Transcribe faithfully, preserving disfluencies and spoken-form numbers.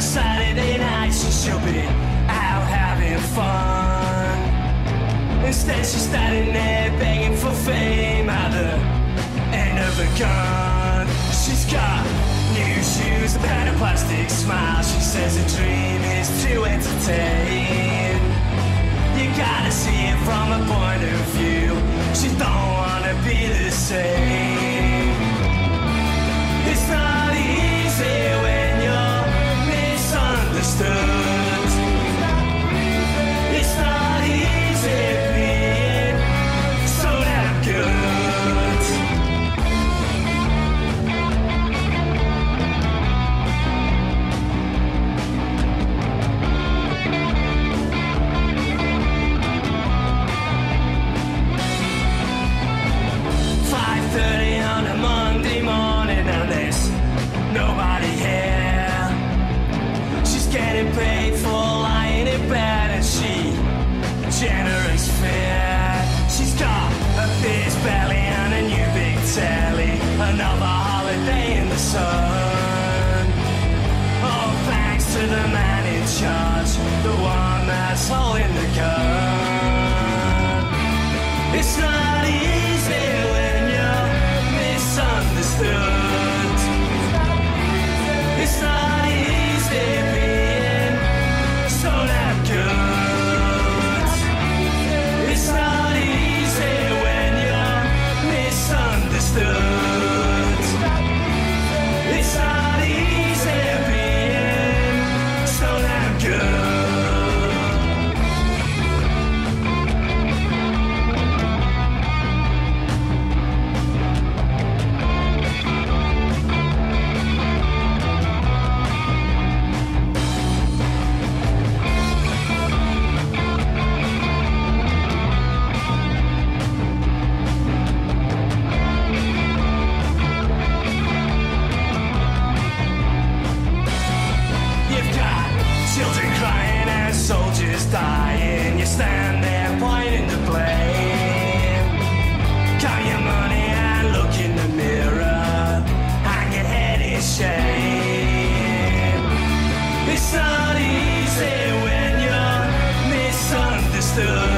Saturday night she should be out having fun. Instead she's standing there begging for fame at the end of a gun. She's got new shoes, a pen, a plastic smile. She says her dream is to entertain. You gotta see it from a point of view. She don't wanna be the same. It's not easy when you're misunderstood. It's not easy being so damn good. five thirty on a Monday morning and there's nobody here. She's getting paid for lying in bed and she generates fear. She's got a big belly and a new big telly, another holiday in the sun. Oh, thanks to the man in charge, the one that's holding the gun. It's not easy when you're misunderstood. It's not easy being so damn good. It's not easy when you're misunderstood. It's not easy being so damn good. Children crying and soldiers dying. You stand there pointing the blame. Count your money and look in the mirror. Hang your head in shame. It's not easy when you're misunderstood.